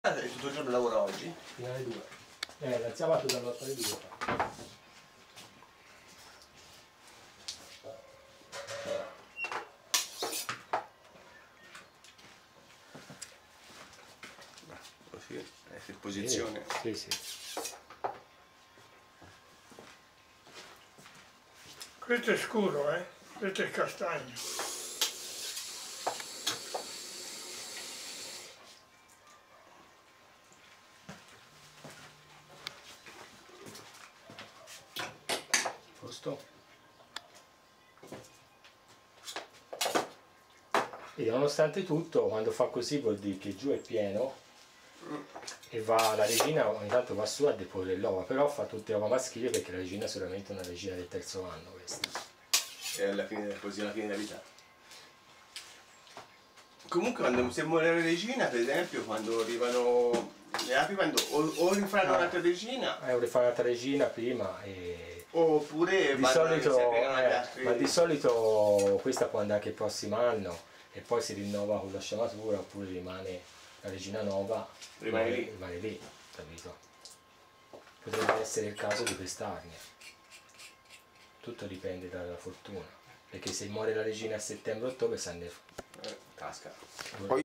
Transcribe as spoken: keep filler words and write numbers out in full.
Tutto il giorno lavora oggi? Fino alle due. Eh, dal sabato dall'otto alle due. Così, eh, che posizione. Sì, sì. sì. Questo è scuro, eh? Questo è castagno. Posto. E nonostante tutto, quando fa così vuol dire che giù è pieno e va, la regina ogni tanto va su a deporre l'ova, però fa tutte uova maschili perché la regina è solamente una regina del terzo anno questa. E alla fine, così alla fine della vita. Comunque quando se muore la regina, per esempio, quando arrivano le api, quando o, o rifanno un'altra regina, È una rifanata regina prima e oppure di vanno solito, si aggregano agli eh, altri. ma di solito questa può andare anche il prossimo anno e poi si rinnova con la sciamatura oppure rimane la regina nuova, Rimane lì. rimane lì, capito? Potrebbe essere il caso di quest'arnia. Tutto dipende dalla fortuna, perché se muore la regina a settembre-ottobre sta nel Eh, casca. Poi